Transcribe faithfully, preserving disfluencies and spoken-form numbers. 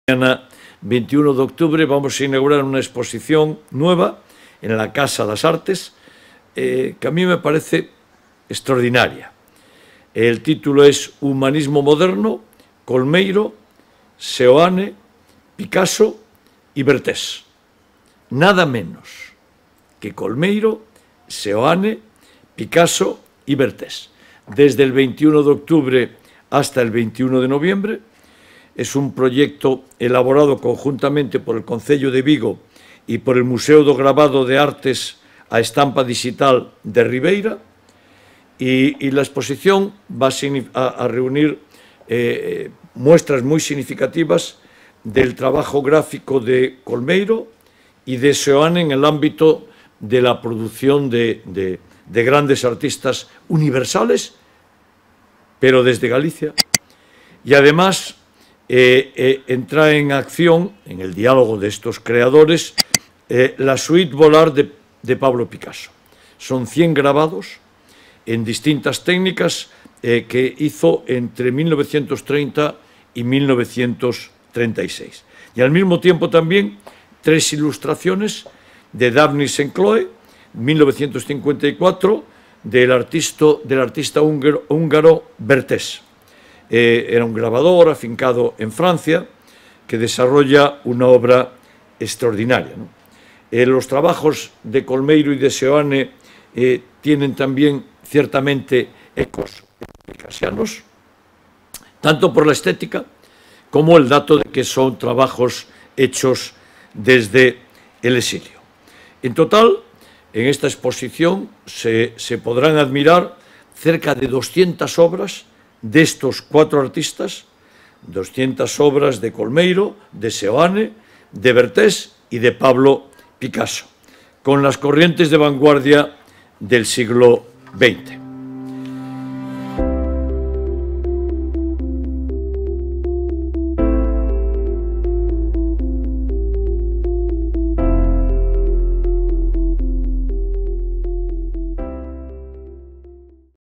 Mañana veintiuno de octubre vamos a inaugurar una exposición nueva en la Casa das Artes eh, que a mí me parece extraordinaria. El título es Humanismo Moderno, Colmeiro, Seoane, Picasso y Vertés. Nada menos que Colmeiro, Seoane, Picasso y Vertés. Desde el veintiuno de octubre hasta el veintiuno de noviembre. Es un proyecto elaborado conjuntamente por el Concello de Vigo y por el Museo do Grabado de Artes a Estampa Digital de Ribeira, y, y la exposición va a, a reunir eh, muestras muy significativas del trabajo gráfico de Colmeiro y de Seoane en el ámbito de la producción de, de, de grandes artistas universales, pero desde Galicia, y además Eh, eh, entra en acción, en el diálogo de estos creadores, eh, la suite Volar de, de Pablo Picasso. Son cien grabados en distintas técnicas eh, que hizo entre mil novecientos treinta y mil novecientos treinta y seis. Y al mismo tiempo también tres ilustraciones de Daphne Sencloe, mil novecientos cincuenta y cuatro, del artista, del artista húngaro, húngaro Vertés. Eh, era un grabador afincado en Francia que desarrolla una obra extraordinaria, ¿no? Eh, los trabajos de Colmeiro y de Seoane eh, tienen también ciertamente ecos picasianos, tanto por la estética como el dato de que son trabajos hechos desde el exilio. En total, en esta exposición se, se podrán admirar cerca de doscientas obras de estos cuatro artistas, doscientas obras de Colmeiro, de Seoane, de Vertés y de Pablo Picasso, con las corrientes de vanguardia del siglo veinte.